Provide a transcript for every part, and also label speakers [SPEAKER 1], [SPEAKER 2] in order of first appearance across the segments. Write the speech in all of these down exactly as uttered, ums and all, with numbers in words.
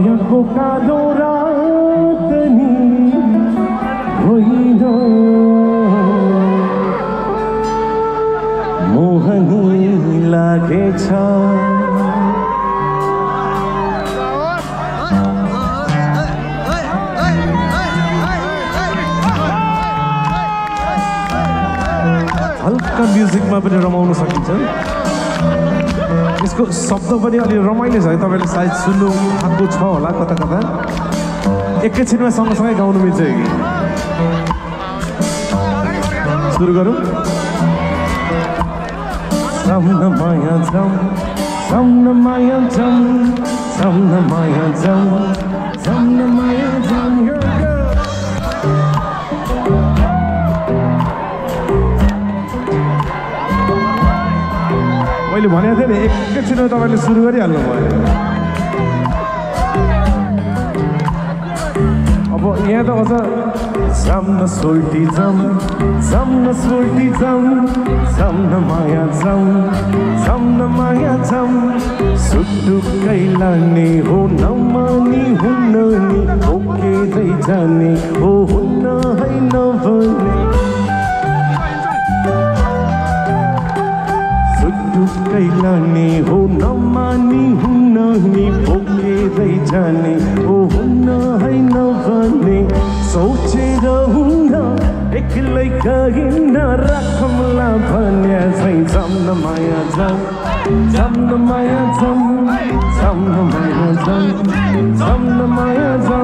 [SPEAKER 1] मायाको कालो रात नि होइन मोहनी लागेछ हल्का म्युजिकमा पनि रमाउन सकिन्छ यसको शब्द पनि अलि रमाइलो छ है तपाईले सायद सुन्नु भएको छ होला कता कता एकैछिनमा सँगसँगै गाउनु मिल्छ कि सुरु गरौँ Samna maya jam, samna maya jam, samna maya jam, samna maya jam, here we go. मैले भनेको थिएँ नि एकैछिनमा तपाईले सुरु गरिहाल्नु भयो अब यहाँ त अझ Samna solti jam, samna solti jam, samna maya jam, samna maya jam. Suttu kailane ho namani hunna ni, oke jai jane ho hunna hai na bhane. Suttu kailane ho namani hunna ni, oke jai jane ho hunna hai na bhane. सोचेर हुन्न एक्लै कहिन्न राखौँला भन्या झै जम्न माया जाऊ जम्न माया जाऊ जम्न माया जाऊ जम्न माया जाऊ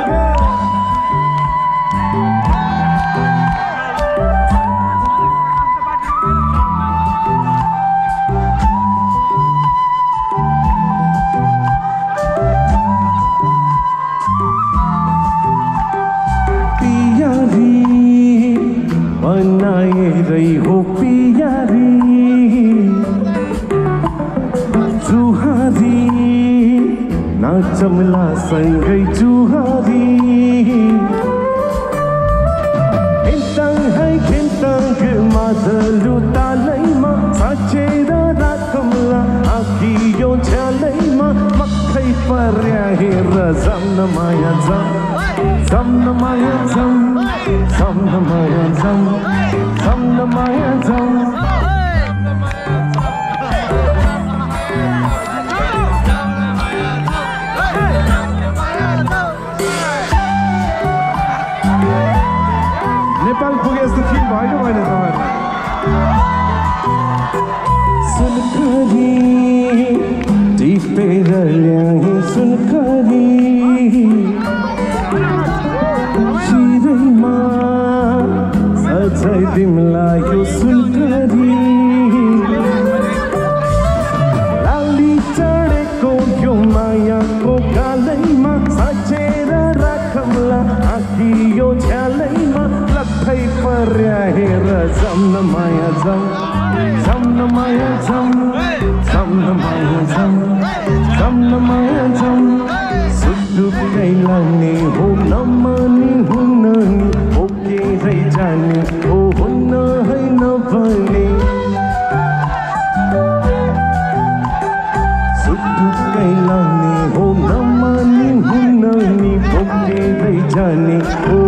[SPEAKER 1] बनाएरै हो पियारी जुहारी नाचौँला सँगै जुहारी खिन्तङ है खिन्तङ मादलु तालैमा साँचेर राखौँला आँखी यो झ्यालैमा मक्खै पर्या हेर जम्न माया जाऊ जम्न माया जाऊ Samna maya jam, samna maya jam. Nepal puge jस्तो फिल भयो भएन तपाईहरुलाई सुनखरी टिपेर ल्याए सुनखरी सजै तिमीलाई यो सुनखरी लाली चढेको यो मायाको गालैमा साँचेर राखौँला आँखी यो झ्यालैमा लट्ठै पर्या हेर जम्न माया जाऊ जम्न माया जाऊ जम्न माया जाऊ जम्न माया जाऊ सुटुक्कै लाग्ने हो नमानी हुन्न नि ओके है जाने हो हुन्न है नभने सुटुक्कै लाग्ने हो नमानी हुन्न नि ओके है जाने हो